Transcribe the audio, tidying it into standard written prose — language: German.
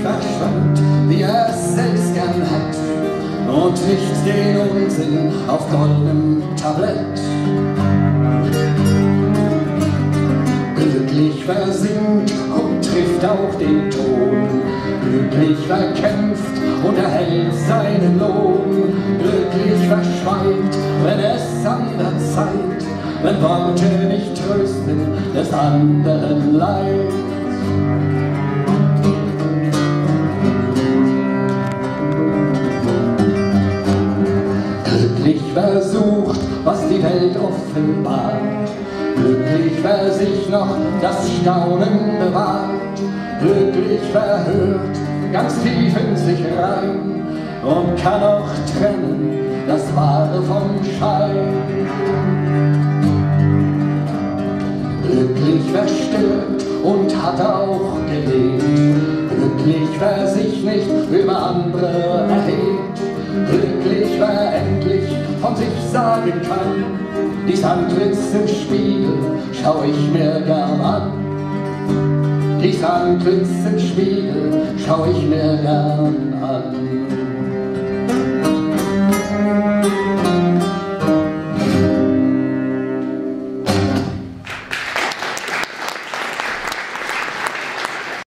verschwand, wie er es selbst gern hat, und nicht den Unsinn auf goldenem Tablett. Glücklich wer singt und trifft auch den Ton, glücklich wer kämpft und erhält seinen Lohn, glücklich wer schweigt, wenn es an der Zeit, wenn Worte nicht trösten des anderen Leid. Glücklich wer sucht, was die Welt offenbart, glücklich wer sich noch das Staunen bewahrt, glücklich wer hört ganz tief in sich rein und kann auch trennen das Wahre vom Schein. Glücklich wer stirbt und hat auch gelebt, glücklich wer sich nicht über andere erhebt, glücklich wer endlich von sich sagen kann, dies Antlitz im Spiegel schau ich mir gern an. Dies Antlitz im Spiegel schau ich mir gern an.